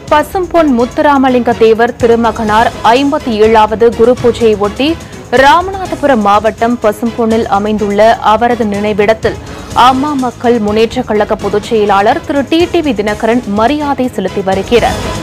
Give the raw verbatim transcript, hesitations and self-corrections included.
பசும்பொன் முத்துராமலிங்க தேவர் திருமகனார் ஐம்பத்தி ஏழாவது குரு பூஜையை ஒட்டி ராமநாதபுரம் மாவட்டம் பசும்பொன்னில் அமைந்துள்ள அவரது நினைவிடத்தில் அம்மா மக்கள் முன்னேற்றக் கழக பொதுச் செயலாளர் Thiru T T V Dhinakaran மரியாதை செலுத்தி வருகிறார்.